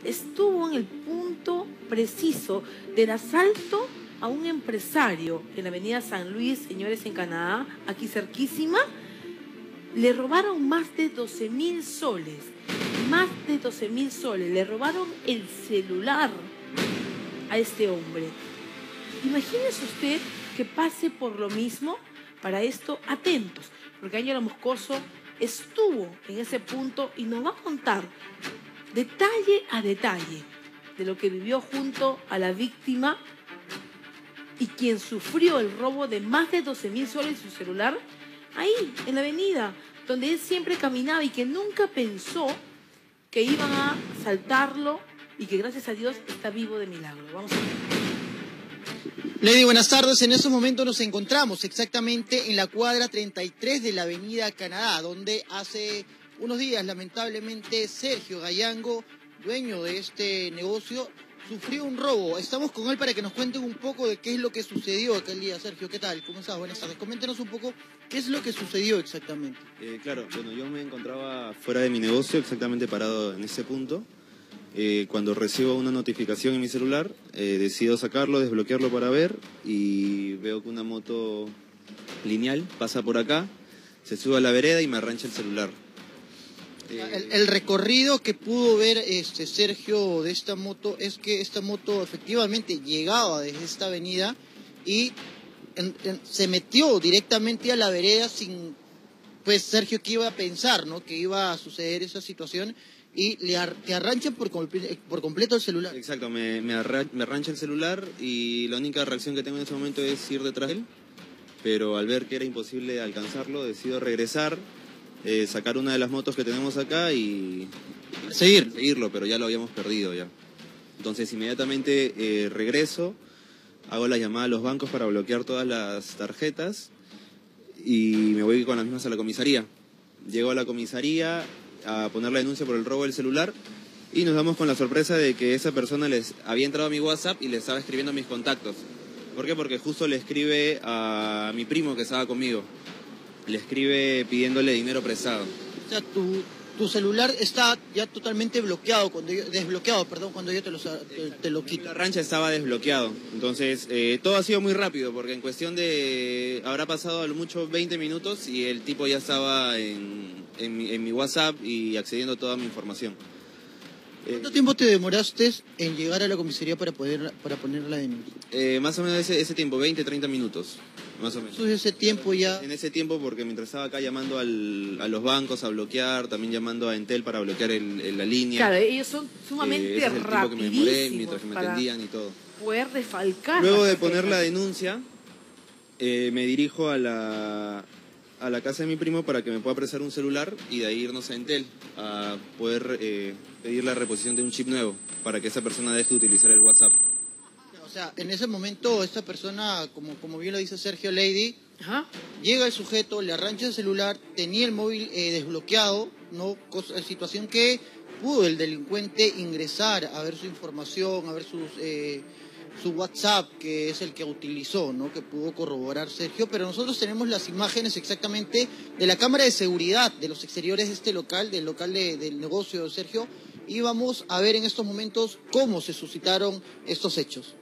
estuvo en el punto preciso del asalto a un empresario en la avenida San Luis, señores, en Canadá, aquí cerquísima. Le robaron más de 12.000 soles, más de 12.000 soles. Le robaron el celular a este hombre. Imagínese usted que pase por lo mismo. Para esto, atentos, porque Ángela Moscoso estuvo en ese punto y nos va a contar detalle a detalle de lo que vivió junto a la víctima y quien sufrió el robo de más de 12.000 soles en su celular, ahí, en la avenida, donde él siempre caminaba y que nunca pensó que iban a asaltarlo y que gracias a Dios está vivo de milagro. Vamos a ver. Lady, buenas tardes. En estos momentos nos encontramos exactamente en la cuadra 33 de la avenida Canadá, donde hace unos días, lamentablemente, Sergio Gallango, dueño de este negocio, sufrió un robo. Estamos con él para que nos cuenten un poco de qué es lo que sucedió aquel día. Sergio, ¿qué tal? ¿Cómo estás? Buenas tardes. Coméntenos un poco qué es lo que sucedió exactamente. Claro, bueno, yo me encontraba fuera de mi negocio, exactamente parado en ese punto. Cuando recibo una notificación en mi celular, decido sacarlo, desbloquearlo para ver y veo que una moto lineal pasa por acá, se sube a la vereda y me arrancha el celular. El recorrido que pudo ver Sergio de esta moto es que esta moto efectivamente llegaba desde esta avenida y se metió directamente a la vereda sin, pues Sergio que iba a pensar, ¿no? Que iba a suceder esa situación y te arranchan por completo el celular. Exacto, me arrancha el celular y la única reacción que tengo en ese momento es ir detrás de él, pero al ver que era imposible alcanzarlo, decido regresar, sacar una de las motos que tenemos acá y seguirlo, pero ya lo habíamos perdido ya. Entonces inmediatamente regreso, hago la llamada a los bancos para bloquear todas las tarjetas y me voy con las mismas a la comisaría. Llego a la comisaría a poner la denuncia por el robo del celular y nos damos con la sorpresa de que esa persona les había entrado a mi WhatsApp y le estaba escribiendo a mis contactos. ¿Por qué? Porque justo le escribe a mi primo que estaba conmigo. Le escribe pidiéndole dinero prestado. O sea, tu celular está ya totalmente desbloqueado cuando yo te lo quito. La rancha estaba desbloqueado. Entonces, todo ha sido muy rápido porque en cuestión de... habrá pasado a lo mucho 20 minutos y el tipo ya estaba en mi WhatsApp y accediendo a toda mi información. ¿Cuánto tiempo te demoraste en llegar a la comisaría para poner la denuncia? Más o menos ese tiempo, 20, 30 minutos, más o menos. Entonces ese tiempo ya... En ese tiempo, porque mientras estaba acá llamando a los bancos a bloquear, también llamando a Entel para bloquear la línea. Claro, ellos son sumamente rapidísimos. Que me demoré mientras que me atendían y todo. Poder defalcar. Luego de poner la denuncia, me dirijo a la casa de mi primo para que me pueda prestar un celular y de ahí irnos a Entel a poder pedir la reposición de un chip nuevo para que esa persona deje de utilizar el WhatsApp. O sea, en ese momento esta persona, como bien lo dice Sergio Lady, llega el sujeto, le arrancha el celular, tenía el móvil desbloqueado, ¿no? Situación que pudo el delincuente ingresar a ver su información, a ver su WhatsApp, que es el que utilizó, ¿no? Que pudo corroborar Sergio, pero nosotros tenemos las imágenes exactamente de la cámara de seguridad de los exteriores de este local, del negocio de Sergio, y vamos a ver en estos momentos cómo se suscitaron estos hechos.